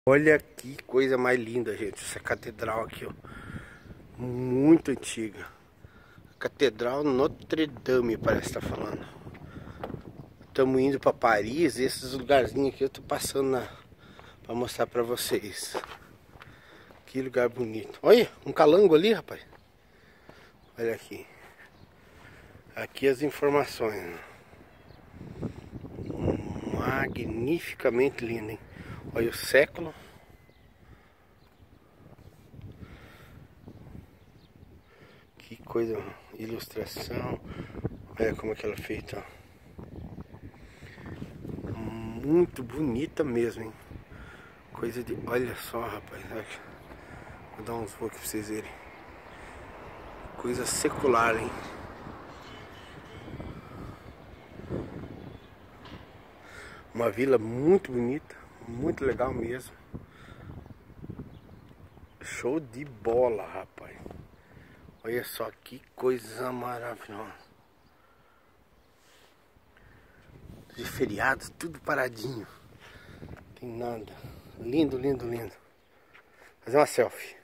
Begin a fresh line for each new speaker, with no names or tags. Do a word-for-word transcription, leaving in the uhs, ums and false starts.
Olha que coisa mais linda, gente. Essa catedral aqui, ó. Muito antiga. Catedral Notre Dame, parece que tá falando. Estamos indo para Paris. Esses lugarzinhos aqui eu tô passando na, pra mostrar pra vocês. Que lugar bonito. Olha, um calango ali, rapaz. Olha aqui. Aqui as informações. Magnificamente lindo, hein? Olha o século. Que coisa, ilustração. Olha como é que ela é feita, ó. Muito bonita mesmo, hein? Coisa de... Olha só, rapaz. Vou dar uns poucos pra vocês verem. Coisa secular, hein? Uma vila muito bonita. Muito legal mesmo. Show de bola, rapaz. Olha só que coisa maravilhosa. De feriados, tudo paradinho. Tem nada. Lindo, lindo, lindo. Fazer uma selfie.